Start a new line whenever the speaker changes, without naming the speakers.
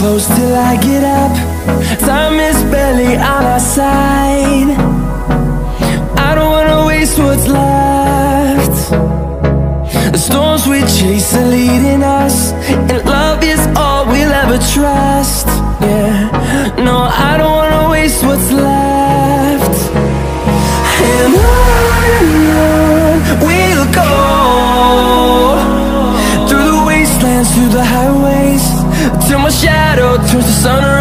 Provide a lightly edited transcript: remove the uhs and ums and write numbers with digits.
close till I get up. Time is barely on our side. I don't wanna waste what's left. The storms we chase are leading us, and love is all we'll ever trust. Yeah, no, I don't wanna waste what's left. And on we'll go, through the wastelands, through the highways, till my shadow turns to sun